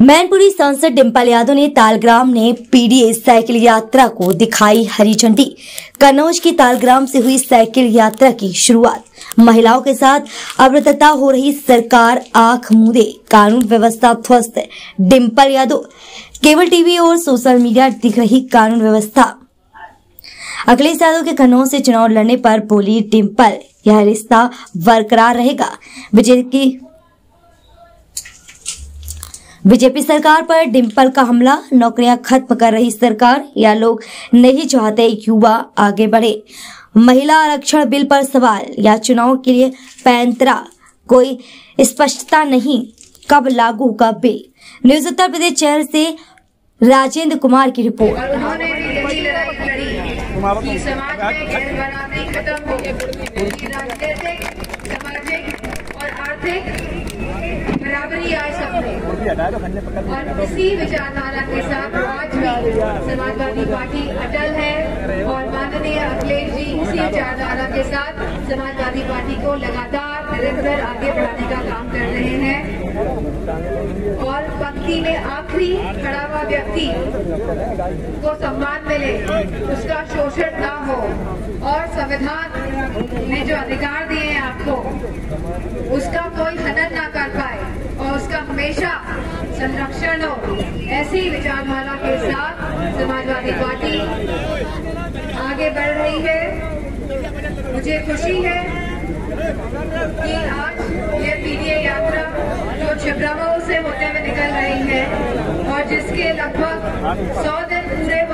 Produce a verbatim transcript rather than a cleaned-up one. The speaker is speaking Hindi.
मैनपुरी सांसद डिंपल यादव ने तालग्राम ने पीडीए साइकिल यात्रा को दिखाई हरी झंडी। कन्नौज की तालग्राम से हुई साइकिल यात्रा की शुरुआत। महिलाओं के साथ अभद्रता हो रही सरकार आंख मूंदे, कानून व्यवस्था ध्वस्त। डिंपल यादव केबल टीवी और सोशल मीडिया दिख रही कानून व्यवस्था। अखिलेश यादव के कन्नौज से चुनाव लड़ने पर बोली डिंपल, यह रिश्ता बरकरार रहेगा। बीजेपी बीजेपी सरकार पर डिंपल का हमला। नौकरियां खत्म कर रही सरकार, या लोग नहीं चाहते युवा आगे बढ़े। महिला आरक्षण बिल पर सवाल, या चुनाव के लिए पैंतरा, कोई स्पष्टता नहीं कब लागू होगा बिल। न्यूज उत्तर प्रदेश शहर से राजेंद्र कुमार की रिपोर्ट। उन्होंने भी यही लड़ाई लड़ी कि समाज में भेदभाव खत्म हो, राजनीतिक, सामाजिक और आर्थिक बराबरी आए सबने। और इसी विचारधारा के साथ आज भी समाजवादी पार्टी अटल है और माननीय अखिलेश जी इसी विचारधारा के साथ समाजवादी पार्टी को लगातार निरंतर आगे बढ़ाने का काम कर रहे हैं। और पंक्ति में आखिरी खड़ा हुआ व्यक्ति को सम्मान मिले, उसका शोषण ना हो और संविधान ने जो अधिकार दिए हैं आपको, उसका कोई हनन ना कर पाए और उसका हमेशा संरक्षण हो। ऐसी विचारधारा के साथ समाजवादी पार्टी आगे बढ़ रही है। मुझे खुशी है कि आज ये पीडीए यात्रा जो छिबरामऊ से होते हुए निकल रही है और जिसके लगभग सौ दिन पूरे